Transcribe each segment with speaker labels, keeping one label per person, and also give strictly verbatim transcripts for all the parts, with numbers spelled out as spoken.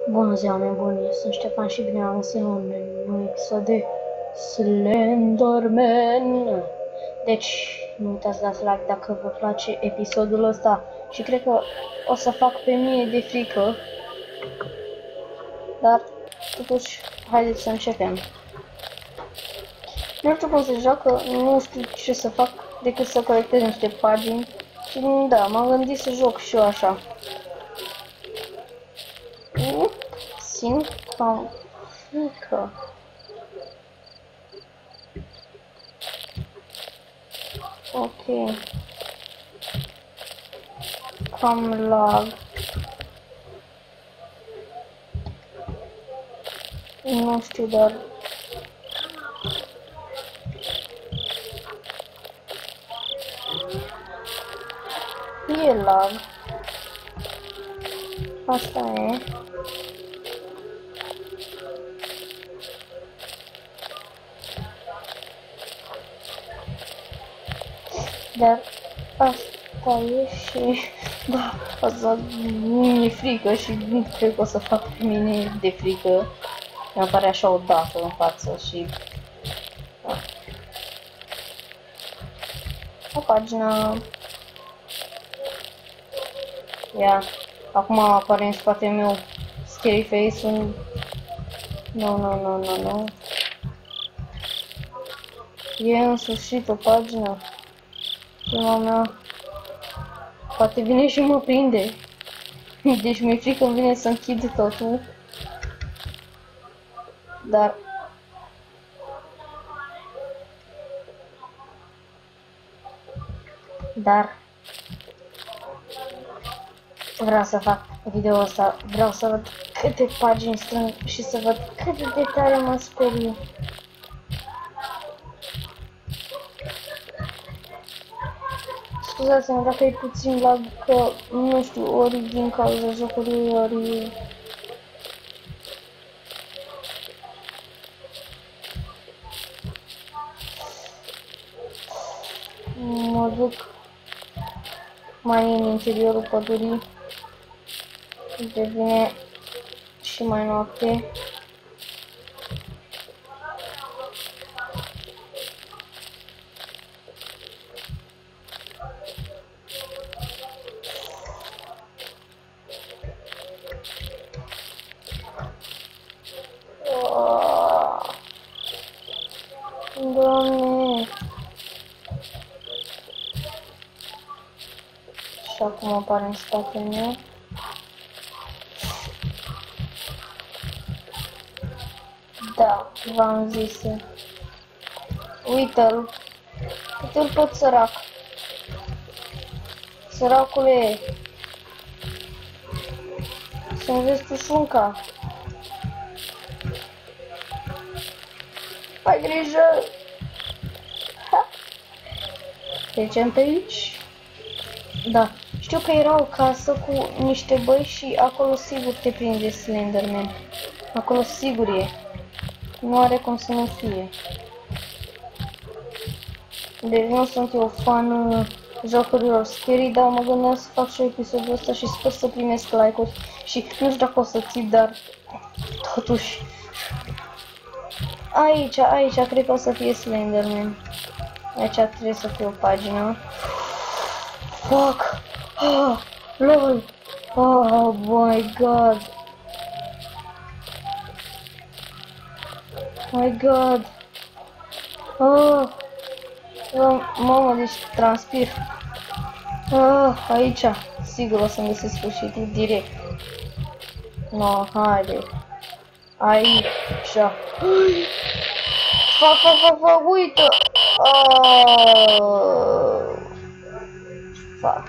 Speaker 1: Bună ziua, oameni buni, sunt Ștefan și bine am găsit un nou episod de Slenderman. Deci, nu uitați să dați like dacă vă place episodul ăsta și cred că o să fac pe mie de frică. Dar, totuși, haideți să începem. Nu știu cum se joacă, nu știu ce să fac decât să colectez niște pagini și da, m-am gândit să joc și eu așa. Simt cam frică. Ok. Cam lag. Nu știu, dar e lag. Asta e. Dar asta e și da, asta mi-e frică și nu cred că o să fac pe mine de frică. Mi apare așa o dată în față și da. O pagină. Ia, acum apare în spatele meu scary face-ul. Nu, nu, nu, nu, nu. E în sfârșit o pagină. Prima mea. Poate vine și mă prinde. Deci mi-e frică, îmi vine să închid totul. Dar Dar vreau să fac video ăsta, vreau să văd câte pagini strâng și să văd cât de tare mă sperie. Scuzați-mă dacă e puțin lag, că nu știu, ori din cauza jocului, ori mă duc mai în interiorul pădurii, devine și mai noapte. Doamne! Și acum apare în spatele meu. Da, v-am zis. Uite-l. Uite-l tot sărac. Săracule. Să-mi vezi tu șunca. Ai grijă! Trecem pe aici. Da. Știu că era o casă cu niște băi și acolo sigur te prinde Slenderman. Acolo sigur e. Nu are cum să nu fie. Deci nu sunt eu fan jocurilor scary, dar mă gândeam să fac și episodul ăsta și sper să primesc like-uri. Și nu știu dacă o să țip, dar totuși. Aici, aici, cred că o să fie Slenderman. Aici trebuie să fie o pagină. Fuck! Oh, lol! Oh my god! My god! Oh! Oh, mamă, deci transpir. Oh, aici, sigur o să-mi găsesc sfârșitul direct. No, haide. Aici. Fac, fac, fac, fac, uită! Oh. Fuck.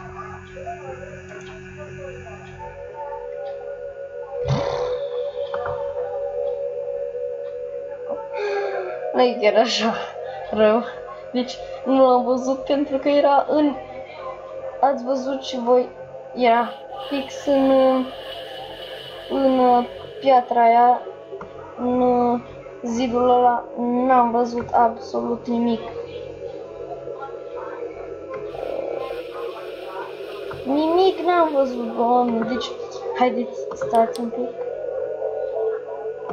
Speaker 1: Nu-i chiar așa rău. Deci nu l-am văzut pentru că era în... Ați văzut și voi, era fix în... În piatra aia, în zidul ăla, n-am văzut absolut nimic. Nimic n-am văzut, Doamne, deci haideți, stați un pic.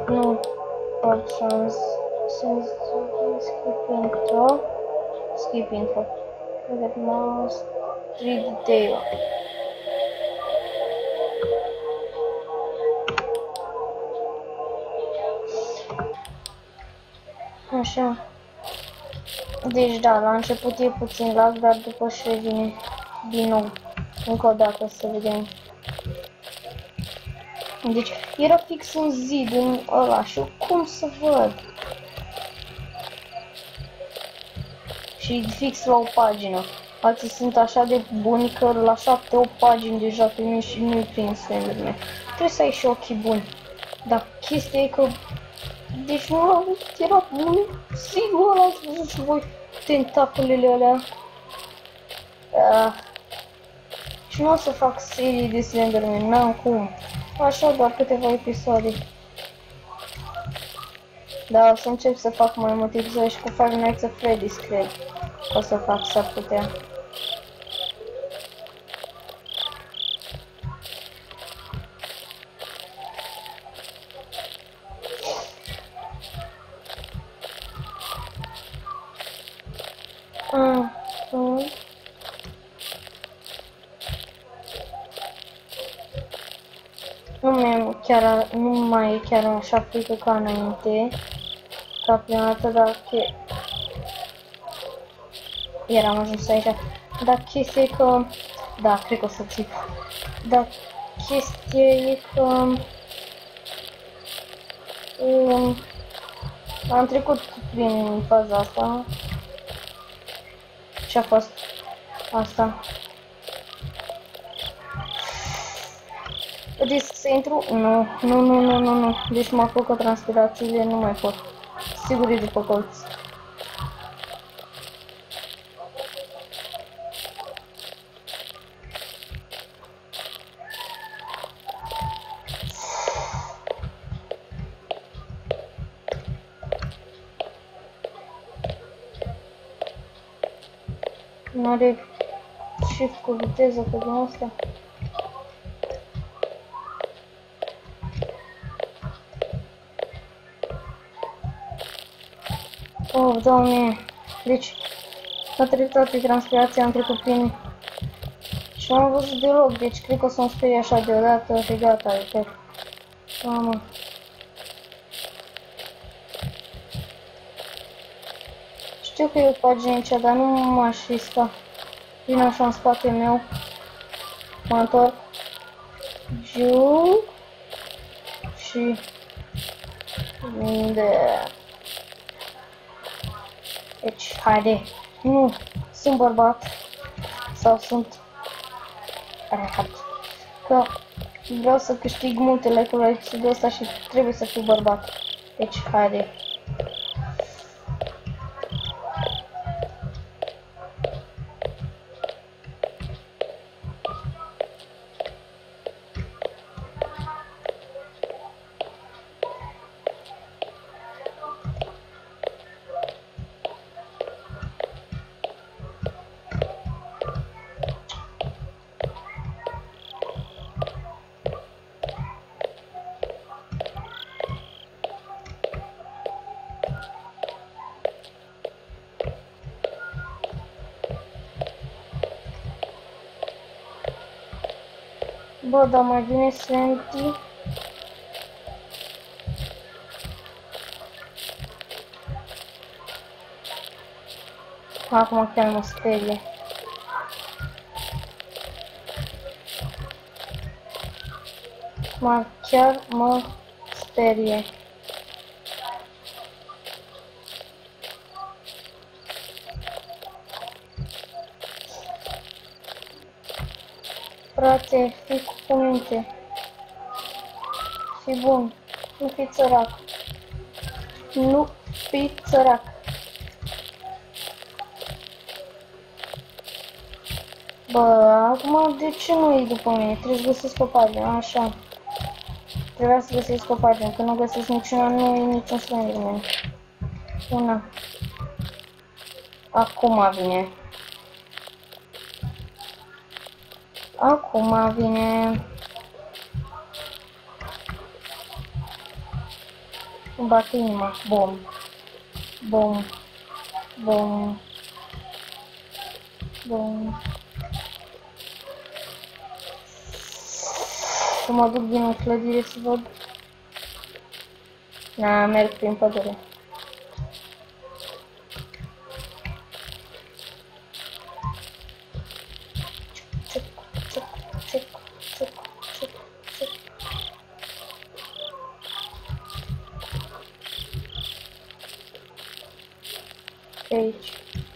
Speaker 1: Nu. Options. Since skip intro. Skip intro. Look at mouse. trei detail. Așa. Deci da, la început e puțin lag, dar după și revine din nou. Încă o dată să vedem. Deci era fix un zid în ăla și eu cum să văd? Și fix la o pagină. Alții sunt așa de buni că la șapte opt pagini deja primi și nu-i prind Slenderman. Trebuie să ai și ochii buni. Dar chestia e că... Deci nu am văzut, era bun. Sigur l-ați văzut și voi tentaculele alea. Uh. Și nu o să fac serii de Slenderman, n-am cum. Așa doar câteva episoade. Dar o să încep să fac mai multe episoade și cu Five Nights at Freddy's, cred. O să fac, s-ar putea. Ah, ah. Nu mai chiar, nu mai e chiar așa frică ca înainte, ca prima dată, dar che... eram ajuns aici. Dar chestia e că... Da, cred că o să țip. Dar chestia e că... Um, am trecut prin faza asta. Și a fost asta. Risc să intru? Nu, nu, nu, nu, nu, nu. Deci mă apucă transpirațiile, nu mai pot. Sigur e după colț. Nu are shift cu viteză pe din asta. Oh, Doamne! Deci, a trecut toată transpirația, am trecut prin... Și nu am văzut deloc, deci cred că o să-mi sperie așa deodată și gata, e tot. Mamă! Știu că e o pagină aici, dar nu m-aș risca. Vin așa în spatele meu. Mă întorc. Giu. Și... Unde... Deci, haide. Nu, sunt bărbat. Sau sunt... Rehat. Că vreau să câștig multe like-uri la episodul ăsta și trebuie să fiu bărbat. Deci, haide. Bă, dar mai bine Sandy. Acum chiar mă sperie. Acum chiar mă sperie. Frate, fii cu cuvinte. Fii bun. Nu fii țărac. Nu fii țărac. Bă, acum de ce nu e după mine? Trebuie să găsesc o pagină, așa. Trebuia să găsesc o pagină, că nu găsesc niciuna, nu e niciun Slenderman. Una. Acum vine. Acum vine. Îmi bate inima. Bom. Bom. Bom. Bom. Să mă duc din clădire să văd. Na, merg prin pădure. Ciuc, ciuc, ciuc, ciuc, ciuc, ciuc. Pe aici.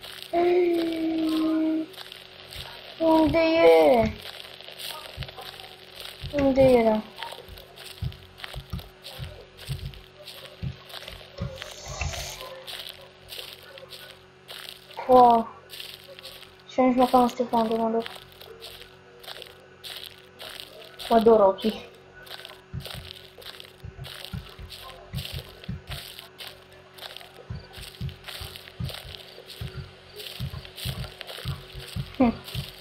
Speaker 1: Unde e? Unde era? Wow. Și nici măcar nu știu pe unde mă duc. Mă dor ochii. Hm.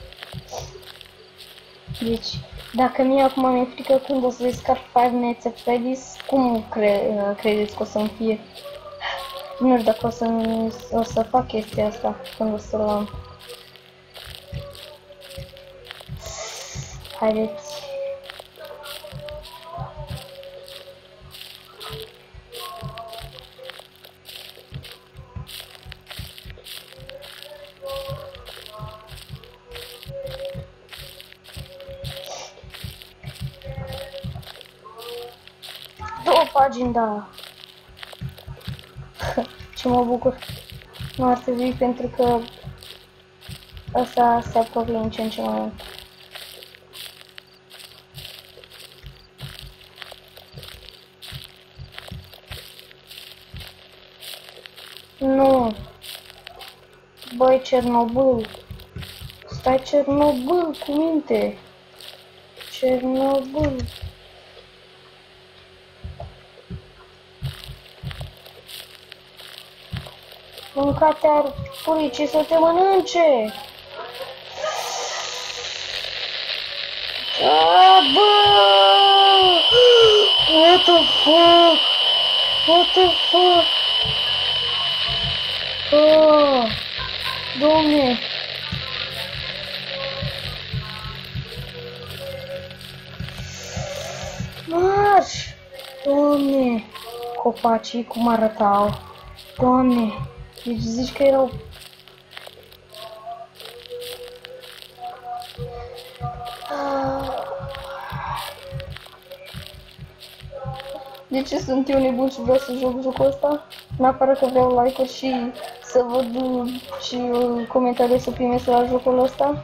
Speaker 1: Deci, dacă mie acum mi-e frică când o să descarc Five Nights at Freddy's, cum cre credeți că o să-mi fie? Nu știu dacă o să, o să fac chestia asta când o să-l am. Haideți. Două pagini, da. Ce mă bucur. Nu ar trebui pentru că asta se apropie în ce în ce mai mult. Nu. Băi, Cernobâl. Stai, Cernobâl, cu minte. Cernobâl. Mâncate ar puricii să te mănânce. A, bă! What the fuck? What the fuck? Oh, Doamne! Marș! Doamne! Copacii cum arătau. Doamne! Deci zici că erau... De ce sunt eu nebun și vreau să joc jocul ăsta? Neapărat că vreau like-uri și să văd și comentarii să primesc la jocul ăsta?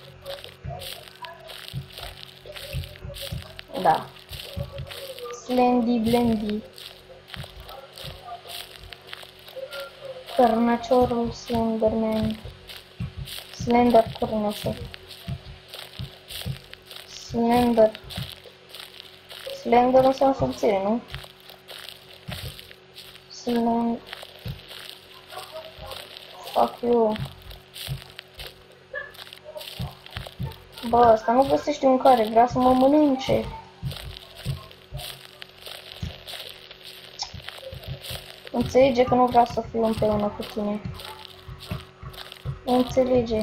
Speaker 1: Da. Slendy Blendy. Cărnaciorul Slenderman. Slender Cărnacior. Slender. Slender înseamnă subțire, nu? Slender. Fuck you. Bă, asta nu găsește mâncare, vrea să mă mănânce. Înțelege că nu vreau să fiu împreună cu tine. Înțelege.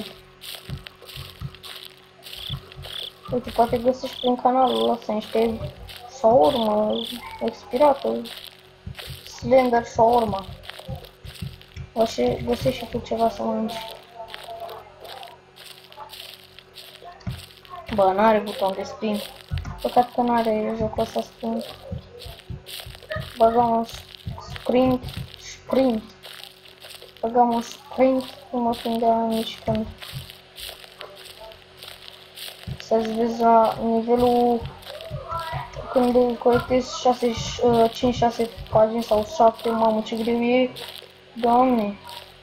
Speaker 1: Uite, poate găsești prin canalul ăsta niște shawarma expirată. Slender shawarma. O să găsești și tu ceva să mănânci. Bă, n-are buton de sprint. Păcat că n-are jocul ăsta sprint. Băgăm un sprint, sprint. Băgăm un sprint, nu mă prindea nici când. Să-ți vezi la nivelul când colectezi cinci șase pagini sau șapte, mamă ce greu e. Doamne.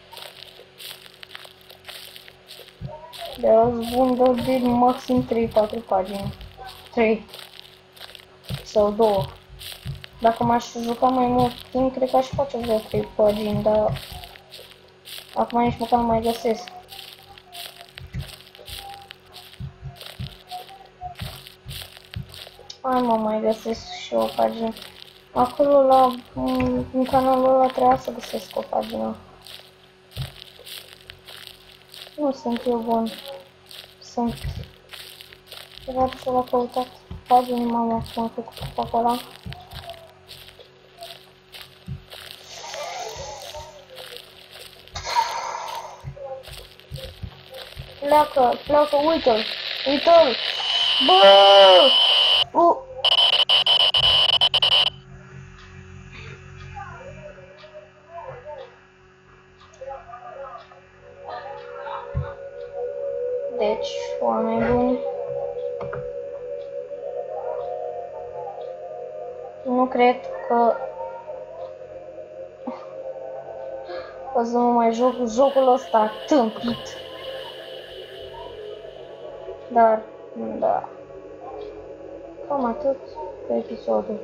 Speaker 1: De-aia îți bun de maxim trei patru pagini. trei sau două. Dacă m-aș juca mai mult timp, cred că aș face vreo trei pagini, dar acum nici măcar nu mai găsesc. Hai mă, mai găsesc și o pagină. Acolo la în canalul ăla trebuia să găsesc o pagină. Nu sunt eu bun. Sunt. Trebuia să l-a căutat paginii, mama, cum am făcut pe acolo. Pleacă, pleacă, uite-l, uite-l! Bă! Uh! Deci, oameni buni, nu cred că o să mă mai joc jocul ăsta tâmpit. Dar, da, cam atât pe episodul.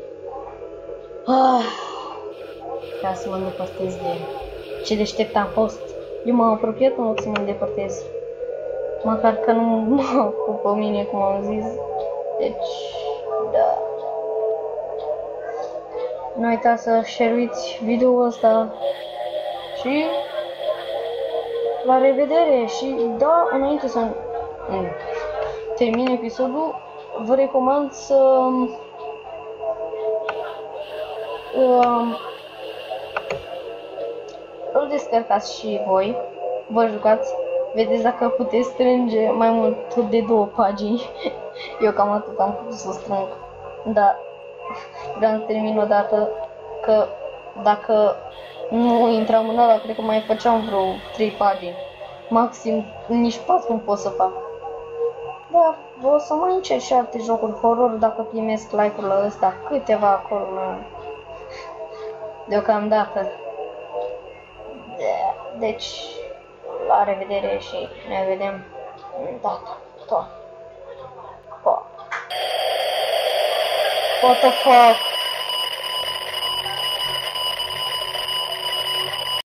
Speaker 1: Ah, ca să mă îndepărtez de ce deștept am fost. Eu m-am apropiat în loc să mă îndepărtez. Măcar că nu mă ocupă mine, cum am zis. Deci, da. Nu uitați să share-uiți video-ul ăsta. Și la revedere. Și da, înainte să termin episodul, vă recomand să um, îl descărcați și voi. Vă jucați. Vedeți dacă puteți strânge mai mult de două pagini. Eu cam atât am putut să strâng. Dar vreau să termin o dată, că dacă nu intram în ăla, cred că mai făceam vreo trei pagini. Maxim, nici patru nu pot să fac. Dar o să mai încerc și alte jocuri horror dacă primesc like-urile ăsta. Câteva acolo. Deocamdată. Deci, la revedere și ne vedem data viitoare. Pa. What the fuck?